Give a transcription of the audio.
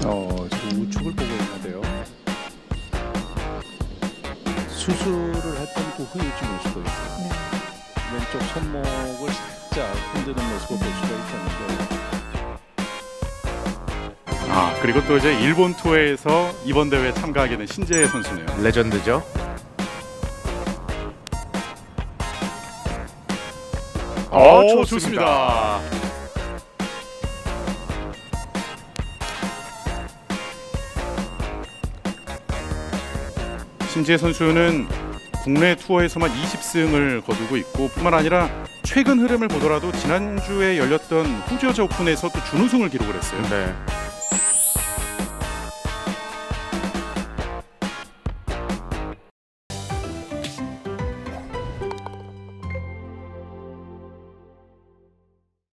지금 우측을 보고 있는데요. 수술을 했던 그 후유증일 수도 있고 네. 왼쪽 손목을 살짝 흔드는 모습을 볼 수가 있었는데. 그리고 또 이제 일본 투어에서 이번 대회에 참가하게 된 신재 선수네요. 레전드죠. 좋습니다. 신재 선수는 국내 투어에서만 20승을 거두고 있고 뿐만 아니라 최근 흐름을 보더라도 지난주에 열렸던 후지오자 오픈에서 또 준우승을 기록을 했어요. 네.